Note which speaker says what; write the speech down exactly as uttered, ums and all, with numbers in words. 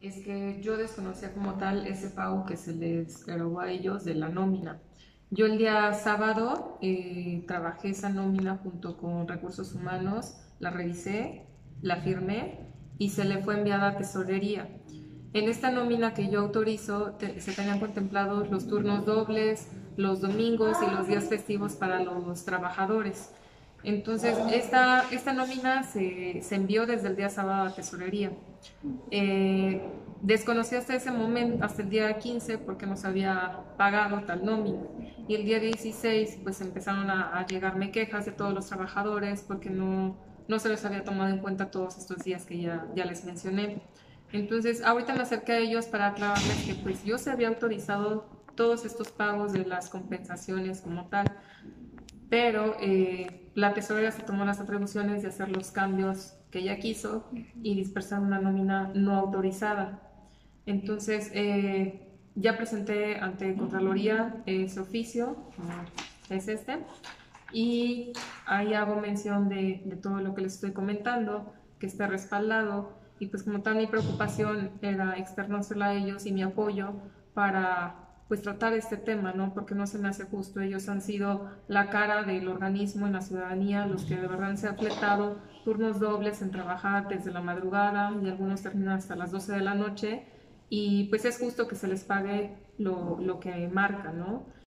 Speaker 1: Es que yo desconocía como tal ese pago que se les erogó a ellos de la nómina. Yo el día sábado eh, trabajé esa nómina junto con Recursos Humanos, la revisé, la firmé y se le fue enviada a tesorería. En esta nómina que yo autorizo te- se tenían contemplados los turnos dobles, los domingos y los días festivos para los trabajadores. Entonces, esta, esta nómina se, se envió desde el día sábado a tesorería. Eh, Desconocí hasta ese momento, hasta el día quince, porque no se había pagado tal nómina. Y el día dieciséis, pues empezaron a, a llegarme quejas de todos los trabajadores porque no, no se les había tomado en cuenta todos estos días que ya, ya les mencioné. Entonces, ahorita me acerqué a ellos para aclararles que pues yo se había autorizado todos estos pagos de las compensaciones como tal, pero eh, la tesorería se tomó las atribuciones de hacer los cambios que ella quiso y dispersar una nómina no autorizada. Entonces, eh, ya presenté ante Contraloría ese oficio, es este, y ahí hago mención de, de todo lo que les estoy comentando, que esté respaldado, y pues como tal mi preocupación era externársela a ellos y mi apoyo para pues tratar este tema, ¿no? Porque no se me hace justo. Ellos han sido la cara del organismo en la ciudadanía, los que de verdad se han fletado turnos dobles en trabajar desde la madrugada y algunos terminan hasta las doce de la noche y pues es justo que se les pague lo, lo que marca, ¿no?